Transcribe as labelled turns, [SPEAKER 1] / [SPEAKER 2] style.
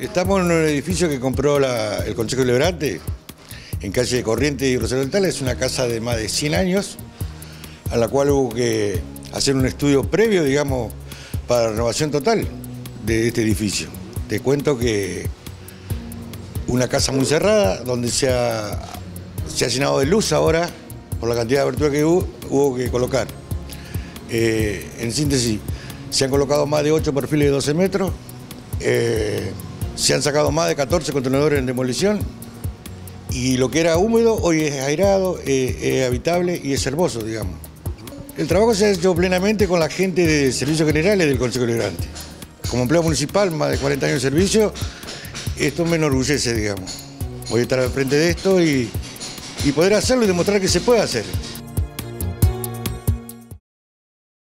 [SPEAKER 1] Estamos en un edificio que compró el Consejo Deliberante, en calle de Corrientes y Rosario del Tala. Es una casa de más de 100 años, a la cual hubo que hacer un estudio previo, digamos, para la renovación total de este edificio. Te cuento que una casa muy cerrada, donde se ha llenado de luz ahora, por la cantidad de abertura que hubo que colocar. En síntesis, se han colocado más de 8 perfiles de 12 metros, se han sacado más de 14 contenedores en demolición, y lo que era húmedo hoy es airado, es habitable y es hermoso, digamos. El trabajo se ha hecho plenamente con la gente de Servicios Generales del Consejo Deliberante. Como empleado municipal, más de 40 años de servicio, esto me enorgullece, digamos. Voy a estar al frente de esto y poder hacerlo y demostrar que se puede hacer.